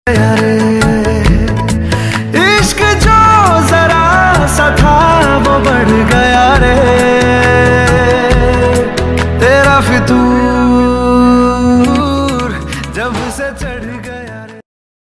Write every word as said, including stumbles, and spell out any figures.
रे इश्क जो जरा सा था वो बढ़ गया रे, तेरा फितूर जब से चढ़ गया।